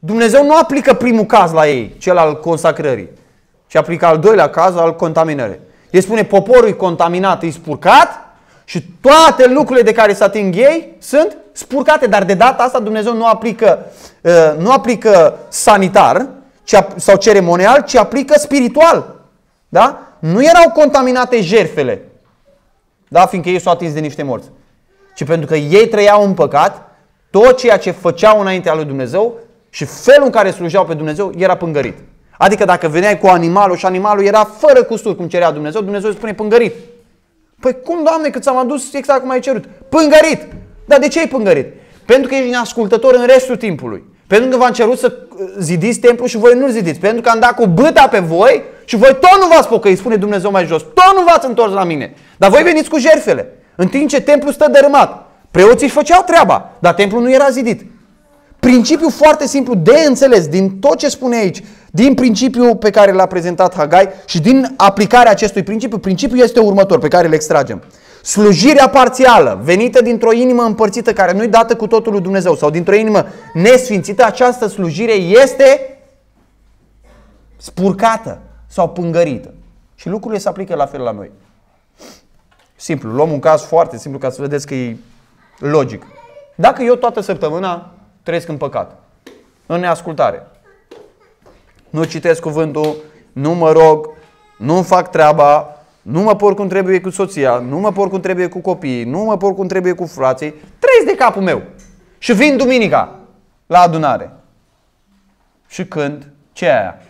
Dumnezeu nu aplică primul caz la ei, cel al consacrării, ci aplică al doilea caz, al contaminării. El spune, poporul e contaminat, e spurcat și toate lucrurile de care se ating ei sunt spurcate, dar de data asta Dumnezeu nu aplică sanitar sau ceremonial, ci aplică spiritual. Da? Nu erau contaminate jertfele, da? Fiindcă ei s-au atins de niște morți, ci pentru că ei trăiau în păcat, tot ceea ce făceau înaintea lui Dumnezeu și felul în care slujeau pe Dumnezeu era pângărit. Adică dacă veneai cu animalul și animalul era fără custuri, cum cerea Dumnezeu, Dumnezeu îi spune pângărit. Păi cum, Doamne, că ți-am adus exact cum ai cerut? Pângărit! Dar de ce ai pângărit? Pentru că ești neascultător în restul timpului. Pentru că v-am cerut să zidiți templul și voi nu zidiți. Pentru că am dat cu bâta pe voi și voi tot nu v-ați pocăit, spune Dumnezeu mai jos. Tot nu v-ați întors la mine. Dar voi veniți cu jertfele. În timp ce templul stă dărâmat. Preoții își făceau treaba, dar templul nu era zidit. Principiul foarte simplu de înțeles din tot ce spune aici, din principiul pe care l-a prezentat Hagai și din aplicarea acestui principiu, principiul este următor pe care îl extragem. Slujirea parțială, venită dintr-o inimă împărțită care nu-i dată cu totul lui Dumnezeu sau dintr-o inimă nesfințită, această slujire este spurcată sau pângărită. Și lucrurile se aplică la fel la noi. Simplu, luăm un caz foarte simplu ca să vedeți că e logic. Dacă eu toată săptămâna trăiesc în păcat, în neascultare, nu citesc cuvântul, nu mă rog, nu fac treaba, nu mă porc cum trebuie cu soția, nu mă porc cum trebuie cu copiii, nu mă porc cum trebuie cu frații, trăiesc de capul meu. Și vin duminica la adunare. Și când? Ce e aia?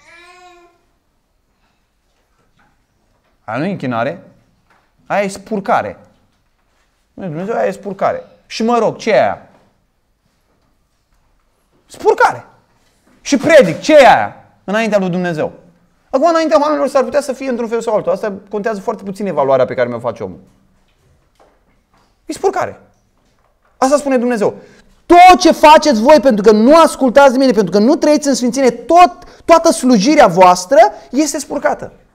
Aia nu e închinare, aia e spurcare. Dumnezeu, aia e spurcare. Și mă rog, ce e aia? Spurcare. Și predic, ce e aia? Înaintea lui Dumnezeu. Acum, înaintea oamenilor s-ar putea să fie într-un fel sau altul. Asta contează foarte puțin evaluarea pe care mi-o face omul. E spurcare. Asta spune Dumnezeu. Tot ce faceți voi pentru că nu ascultați de mine, pentru că nu trăiți în sfințenie, toată slujirea voastră este spurcată.